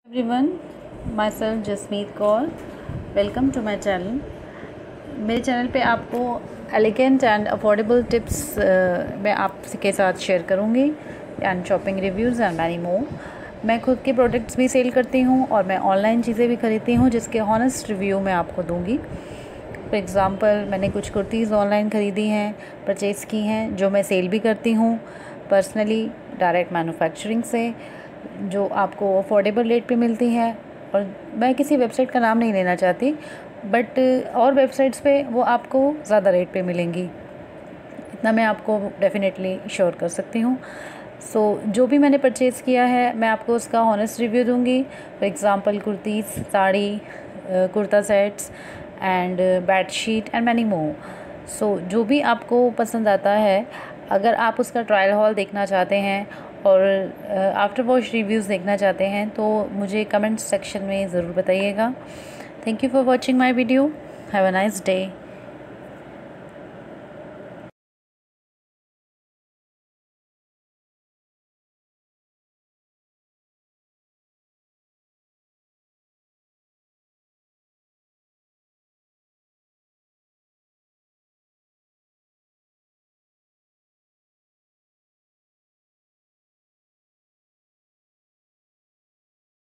Everyone, माई सेल्फ Jasmeet Kaur. Welcome to my channel. मेरे चैनल पे आपको एलिगेंट एंड अफोर्डेबल टिप्स मैं आपके साथ शेयर करूँगी and shopping reviews and many more. मैं खुद के प्रोडक्ट्स भी सेल करती हूँ और मैं ऑनलाइन चीज़ें भी खरीदती हूँ जिसके हॉनेस्ट रिव्यू मैं आपको दूँगी। फॉर एग्ज़ाम्पल, मैंने कुछ कुर्तीज़ ऑनलाइन ख़रीदी हैं, परचेज़ की हैं, जो मैं सेल भी करती हूँ पर्सनली डायरेक्ट मैन्युफैक्चरिंग से, जो आपको अफोर्डेबल रेट पे मिलती है। और मैं किसी वेबसाइट का नाम नहीं लेना चाहती, बट और वेबसाइट्स पे वो आपको ज़्यादा रेट पे मिलेंगी, इतना मैं आपको डेफिनेटली श्योर कर सकती हूँ। जो भी मैंने परचेज़ किया है मैं आपको उसका ऑनेस्ट रिव्यू दूँगी। For example, kurtis, sari, kurta sets and bedsheet and many more. जो भी आपको पसंद आता है, अगर आप उसका ट्रायल हॉल देखना चाहते हैं और आफ्टर वॉश रिव्यूज़ देखना चाहते हैं तो मुझे कमेंट सेक्शन में ज़रूर बताइएगा। Thank you for watching my video. Have a nice day.